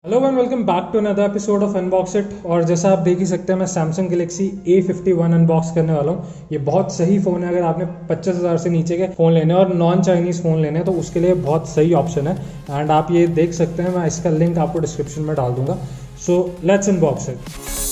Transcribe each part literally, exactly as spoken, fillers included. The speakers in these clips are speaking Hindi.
Hello and welcome back to another episode of unbox it. और जैसा आप देख ही सकते हैं मैं Samsung Galaxy A fifty one unbox करने वाला हूँ। ये बहुत सही फ़ोन है। अगर आपने पच्चीस हज़ार से नीचे के फ़ोन लेने और नॉन चाइनीज़ फ़ोन लेने हैं तो उसके लिए बहुत सही ऑप्शन है। एंड आप ये देख सकते हैं, मैं इसका लिंक आपको डिस्क्रिप्शन में डाल दूंगा। So let's unbox it.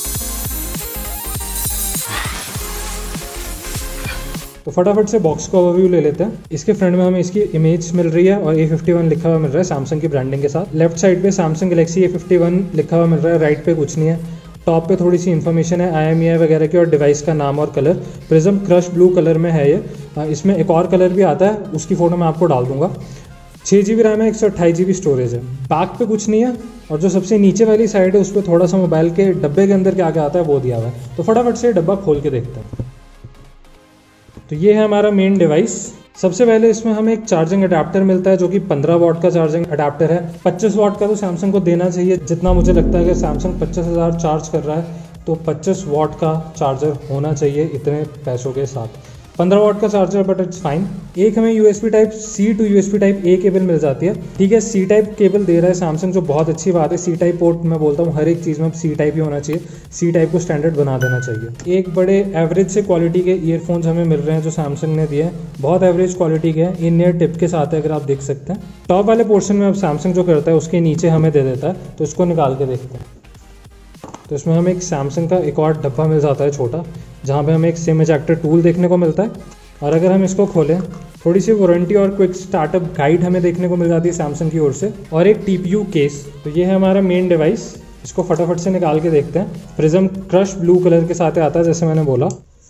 तो फटाफट से बॉक्स का ओवरव्यू ले लेते हैं। इसके फ्रंट में हमें इसकी इमेज मिल रही है और ए फिफ्टी वन लिखा हुआ मिल रहा है सैमसंग की ब्रांडिंग के साथ। लेफ्ट साइड पे Samsung Galaxy A fifty one लिखा हुआ मिल रहा है, राइट पे कुछ नहीं है। टॉप पे थोड़ी सी इन्फॉर्मेशन है आई एम ई आई वगैरह की और डिवाइस का नाम और colour. Prism crush blue colour में है ये। इसमें एक और कलर भी आता है, उसकी फ़ोटो मैं आपको डाल दूंगा। छः जी बी रैम है, एक सौ अट्ठाईस जी बी स्टोरेज है। बैक पे कुछ नहीं है और जो सबसे नीचे वाली साइड है उस पर थोड़ा सा मोबाइल के डब्बे के अंदर क्या क्या आता है वो दिया हुआ है। तो फटाफट से डब्बा खोल के देखते हैं। तो ये है हमारा मेन डिवाइस। सबसे पहले इसमें हमें एक चार्जिंग अडेप्टर मिलता है जो कि पंद्रह वाट का चार्जिंग अडेप्टर है। पच्चीस वाट का तो सैमसंग को देना चाहिए, जितना मुझे लगता है कि सैमसंग पच्चीस हज़ार चार्ज कर रहा है तो पच्चीस वाट का चार्जर होना चाहिए इतने पैसों के साथ। पंद्रह वाट का चार्जर बट इट्स फाइन। एक हमें USB type C to USB type A cable मिल जाती है। ठीक है, सी टाइप केबल दे रहा है सैमसंग, जो बहुत अच्छी बात है। सी टाइप पोर्ट मैं बोलता हूँ हर एक चीज़ में सी टाइप ही होना चाहिए। सी टाइप को स्टैंडर्ड बना देना चाहिए। एक बड़े एवरेज से क्वालिटी के ईयरफोन्स हमें मिल रहे हैं जो सैमसंग ने दिए हैं, बहुत एवरेज क्वालिटी के हैं। इन ईयर टिप के साथ है, अगर आप देख सकते हैं। टॉप वाले पोर्शन में अब सैमसंग जो करता है उसके नीचे हमें दे देता है, तो इसको निकाल के देखते हैं। तो इसमें हमें एक सैमसंग का एक और डब्बा मिल जाता है छोटा, जहाँ पे हमें एक सिम इजेक्टर टूल देखने को मिलता है। और अगर हम इसको खोलें, थोड़ी सी वारंटी और क्विक स्टार्टअप गाइड हमें देखने को मिल जाती है सैमसंग की ओर से, और एक टीपीयू केस। तो ये है हमारा मेन डिवाइस। इसको फटाफट से निकाल के देखते हैं। प्रिज्म क्रश ब्लू कलर के साथ आता है जैसे मैंने बोला।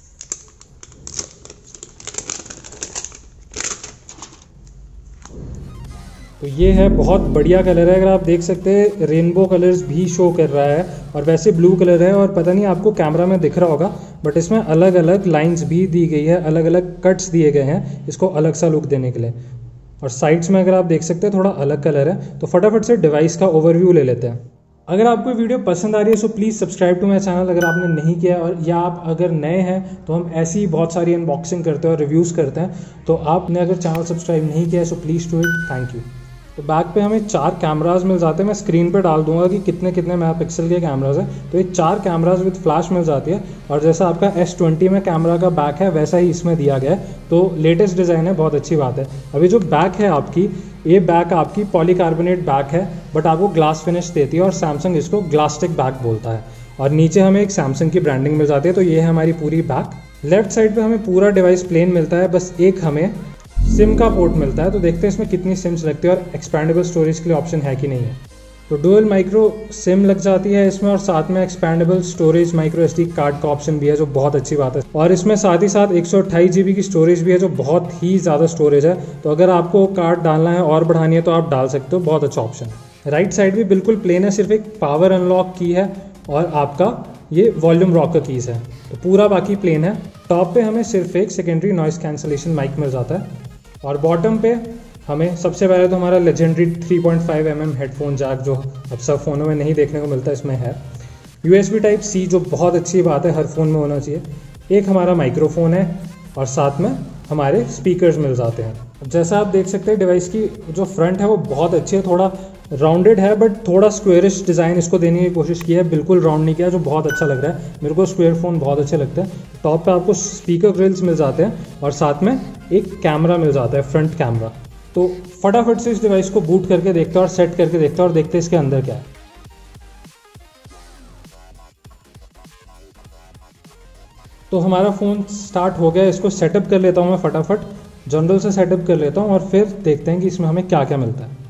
तो ये है बहुत बढ़िया कलर है, अगर आप देख सकते हैं रेनबो कलर्स भी शो कर रहा है और वैसे ब्लू कलर है। और पता नहीं आपको कैमरा में दिख रहा होगा बट इसमें अलग अलग लाइंस भी दी गई है, अलग अलग कट्स दिए गए हैं इसको अलग सा लुक देने के लिए। और साइड्स में अगर आप देख सकते हैं थोड़ा अलग कलर है। तो फटाफट से डिवाइस का ओवरव्यू ले लेते हैं। अगर आपको वीडियो पसंद आ रही है so please subscribe to my channel अगर आपने नहीं किया, और या आप अगर नए हैं तो हम ऐसी ही बहुत सारी अनबॉक्सिंग करते हैं और रिव्यूज़ करते हैं। तो आपने अगर चैनल सब्सक्राइब नहीं किया है so please do it, thank you. तो बैक पे हमें चार कैमरास मिल जाते हैं। मैं स्क्रीन पे डाल दूंगा कि कितने कितने मेगापिक्सल के कैमरास हैं। तो ये चार कैमरास विद फ्लैश मिल जाती है। और जैसा आपका एस ट्वेंटी में कैमरा का बैक है वैसा ही इसमें दिया गया है। तो लेटेस्ट डिज़ाइन है, बहुत अच्छी बात है। अभी जो बैक है आपकी, ये बैक आपकी पॉलीकार्बोनेट बैक है बट आपको ग्लास फिनिश देती है और सैमसंग इसको ग्लास्टिक बैक बोलता है। और नीचे हमें एक सैमसंग की ब्रांडिंग मिल जाती है। तो ये है हमारी पूरी बैक। लेफ्ट साइड पर हमें पूरा डिवाइस प्लेन मिलता है, बस एक हमें सिम का पोर्ट मिलता है। तो देखते हैं इसमें कितनी सिम्स लगती है और एक्सपैंडेबल स्टोरेज के लिए ऑप्शन है कि नहीं है। तो डुअल माइक्रो सिम लग जाती है इसमें, और साथ में expandable storage micro SD card का ऑप्शन भी है जो बहुत अच्छी बात है। और इसमें साथ ही साथ एक सौ अट्ठाईस जी बी की स्टोरेज भी है जो बहुत ही ज़्यादा स्टोरेज है। तो अगर आपको कार्ड डालना है और बढ़ानी है तो आप डाल सकते हो, बहुत अच्छा ऑप्शन है। राइट साइड भी बिल्कुल प्लेन है, सिर्फ एक पावर अनलॉक की है और आपका ये वॉल्यूम रॉकर कीज़ है। तो पूरा बाकी प्लेन है। टॉप पे हमें सिर्फ एक सेकेंडरी नॉइस कैंसलेशन माइक मिल जाता है। और बॉटम पे हमें सबसे पहले तो हमारा legendary three point five M M headphone jack जो अब सब फ़ोनों में नहीं देखने को मिलता इसमें है। यूएसबी टाइप सी जो बहुत अच्छी बात है, हर फ़ोन में होना चाहिए। एक हमारा माइक्रोफोन है और साथ में हमारे स्पीकर्स मिल जाते हैं। अब जैसा आप देख सकते हैं डिवाइस की जो फ्रंट है वो बहुत अच्छी है, थोड़ा राउंडेड है बट थोड़ा स्क्वेयरिश डिज़ाइन इसको देने की कोशिश की है, बिल्कुल राउंड नहीं किया, जो बहुत अच्छा लग रहा है। मेरे को स्क्वेयर फ़ोन बहुत अच्छे लगते हैं। टॉप पे आपको स्पीकर ग्रिल्स मिल जाते हैं और साथ में एक कैमरा मिल जाता है, फ्रंट कैमरा। तो फटाफट से इस डिवाइस को बूट करके देखते हैं और सेट करके देखते हैं और देखते हैं इसके अंदर क्या है। तो हमारा फ़ोन स्टार्ट हो गया, इसको सेटअप कर लेता हूँ मैं फटाफट। जनरल से सेटअप कर लेता हूँ और फिर देखते हैं कि इसमें हमें क्या क्या मिलता है।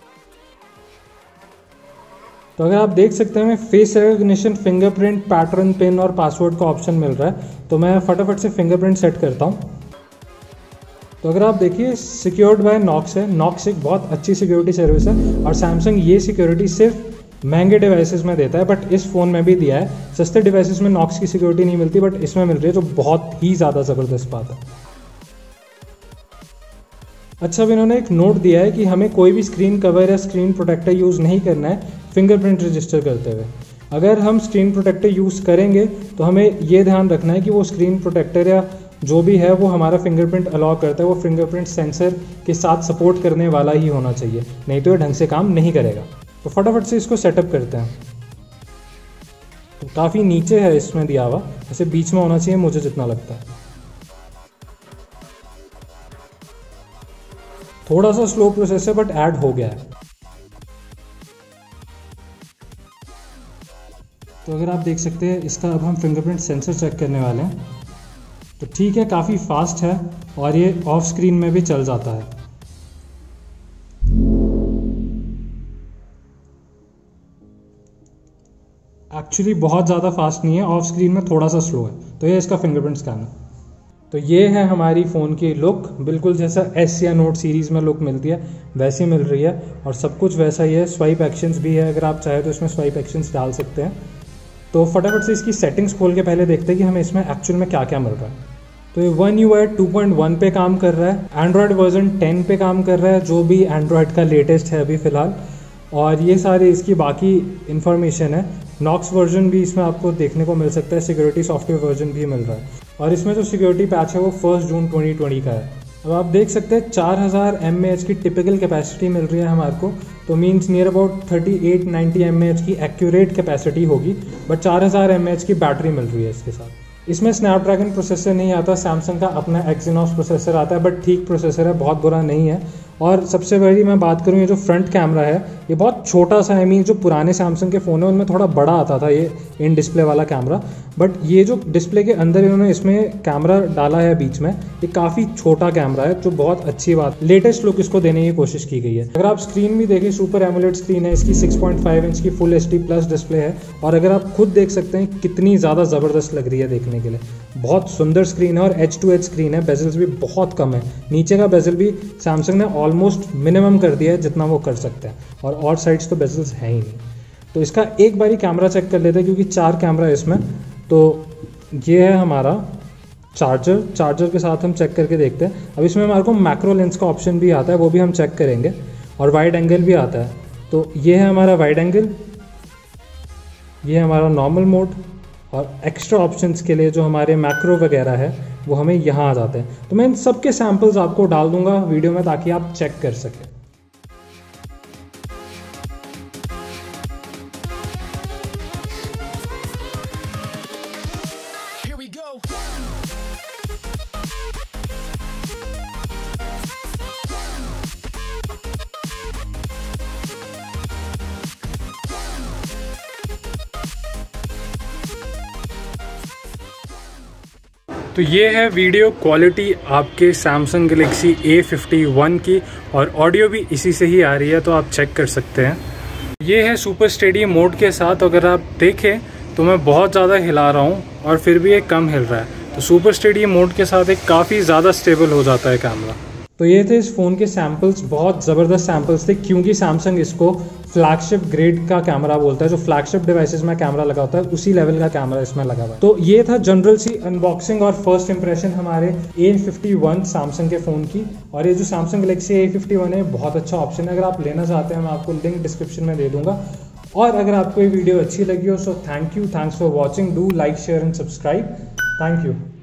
तो अगर आप देख सकते हैं हमें face recognition, fingerprint, pattern, pin और पासवर्ड का ऑप्शन मिल रहा है। तो मैं फटाफट से फिंगरप्रिंट सेट करता हूँ। तो अगर आप देखिए सिक्योर्ड बाय नॉक्स है। नॉक्स एक बहुत अच्छी सिक्योरिटी सर्विस है और सैमसंग ये सिक्योरिटी सिर्फ महंगे डिवाइसेस में देता है, बट इस फ़ोन में भी दिया है। सस्ते डिवाइसेस में नॉक्स की सिक्योरिटी नहीं मिलती बट इसमें मिल रही है, जो बहुत ही ज़्यादा ज़बरदस्त बात है। अच्छा, अब इन्होंने एक नोट दिया है कि हमें कोई भी स्क्रीन कवर या स्क्रीन प्रोटेक्टर यूज़ नहीं करना है फिंगरप्रिंट रजिस्टर करते हुए। अगर हम स्क्रीन प्रोटेक्टर यूज़ करेंगे तो हमें ये ध्यान रखना है कि वो स्क्रीन प्रोटेक्टर या जो भी है वो हमारा फिंगरप्रिंट अलाउ करता है, वो फिंगरप्रिंट सेंसर के साथ सपोर्ट करने वाला ही होना चाहिए, नहीं तो ये ढंग से काम नहीं करेगा। तो फटाफट से इसको सेटअप करते हैं। तो काफ़ी नीचे है इसमें दिया हुआ, ऐसे बीच में होना चाहिए मुझे जितना लगता है। थोड़ा सा स्लो प्रोसेस है बट ऐड हो गया है। तो अगर आप देख सकते हैं इसका अब हम फिंगरप्रिंट सेंसर चेक करने वाले हैं। तो ठीक है, काफ़ी फास्ट है और ये ऑफ स्क्रीन में भी चल जाता है। एक्चुअली बहुत ज़्यादा फास्ट नहीं है, ऑफ स्क्रीन में थोड़ा सा स्लो है। तो ये इसका फिंगरप्रिंट स्कैनर। तो ये है हमारी फ़ोन की लुक, बिल्कुल जैसा एस या नोट सीरीज़ में लुक मिलती है वैसी मिल रही है और सब कुछ वैसा ही है। स्वाइप एक्शंस भी है, अगर आप चाहें तो इसमें स्वाइप एक्शंस डाल सकते हैं। तो फटाफट से इसकी सेटिंग्स खोल के पहले देखते हैं कि हमें इसमें एक्चुअल में क्या क्या मिल रहा है। तो ये one U I two point one पे काम कर रहा है, एंड्रॉयड वर्जन टेन पे काम कर रहा है जो भी एंड्रॉयड का लेटेस्ट है अभी फ़िलहाल। और ये सारे इसकी बाकी इन्फॉर्मेशन है। नॉक्स वर्जन भी इसमें आपको देखने को मिल सकता है, सिक्योरिटी सॉफ्टवेयर वर्जन भी मिल रहा है और इसमें जो सिक्योरिटी पैच है वो फर्स्ट जून ट्वेंटी ट्वेंटी का है। अब आप देख सकते हैं चार हज़ार एम ए एच की टिपिकल कैपेसिटी मिल रही है हमारे को, तो means near about thirty eight ninety M A H की एक्यूरेट कैपेसिटी होगी, बट चार हज़ार एम ए एच की बैटरी मिल रही है इसके साथ। इसमें स्नैपड्रैगन प्रोसेसर नहीं आता, सैमसंग का अपना एक्सिनॉस प्रोसेसर आता है, बट ठीक प्रोसेसर है, बहुत बुरा नहीं है। और सबसे बड़ी मैं बात करूँ, ये जो फ्रंट कैमरा है ये बहुत छोटा सा है। आई मीन जो पुराने सैमसंग के फ़ोन है उनमें थोड़ा बड़ा आता था ये इन डिस्प्ले वाला कैमरा, बट ये जो डिस्प्ले के अंदर इन्होंने इसमें कैमरा डाला है बीच में, ये काफ़ी छोटा कैमरा है जो बहुत अच्छी बात, लेटेस्ट लुक इसको देने की कोशिश की गई है। अगर आप स्क्रीन भी देखें, सुपर एमोलेड स्क्रीन है इसकी, सिक्स पॉइंट फाइव इंच की full H D plus display है और अगर आप खुद देख सकते हैं कितनी ज़्यादा ज़बरदस्त लग रही है देखने के लिए। बहुत सुंदर स्क्रीन है और एच टू एच स्क्रीन है, बेजल्स भी बहुत कम है, नीचे का बेजल भी सैमसंग ने ऑलमोस्ट मिनिमम कर दिया है जितना वो कर सकते हैं और और साइड्स तो बेजल्स है ही नहीं। तो इसका एक बारी कैमरा चेक कर लेते हैं क्योंकि चार कैमरा है इसमें। तो ये है हमारा चार्जर, चार्जर के साथ हम चेक करके देखते हैं। अब इसमें हमारे को मैक्रो लेंस का ऑप्शन भी आता है, वो भी हम चेक करेंगे और वाइड एंगल भी आता है। तो ये है हमारा वाइड एंगल, ये है हमारा नॉर्मल मोड और एक्स्ट्रा ऑप्शंस के लिए जो हमारे मैक्रो वगैरह है वो हमें यहाँ आ जाते हैं। तो मैं इन सब के सैम्पल्स आपको डाल दूंगा वीडियो में ताकि आप चेक कर सकें। तो ये है वीडियो क्वालिटी आपके Samsung Galaxy A fifty one की और ऑडियो भी इसी से ही आ रही है, तो आप चेक कर सकते हैं। ये है सुपर स्टेडी मोड के साथ, अगर आप देखें तो मैं बहुत ज़्यादा हिला रहा हूँ और फिर भी ये कम हिल रहा है। तो सुपर स्टेडी मोड के साथ एक काफ़ी ज़्यादा स्टेबल हो जाता है कैमरा। तो ये थे इस फ़ोन के सैम्पल्स, बहुत ज़बरदस्त सैम्पल्स थे क्योंकि सैमसंग इसको फ्लैगशिप ग्रेड का कैमरा बोलता है। जो फ्लैगशिप डिवाइसेस में कैमरा लगा होता है उसी लेवल का कैमरा इसमें लगा हुआ है। तो ये था जनरल सी अनबॉक्सिंग और फर्स्ट इंप्रेशन हमारे ए फिफ्टी वन सैमसंग के फ़ोन की। और ये जो Samsung Galaxy A fifty one है बहुत अच्छा ऑप्शन है, अगर आप लेना चाहते हैं मैं आपको लिंक डिस्क्रिप्शन में दे दूंगा। और अगर आपको ये वीडियो अच्छी लगी हो so thank you, thanks for watching, do like share and subscribe, thank you.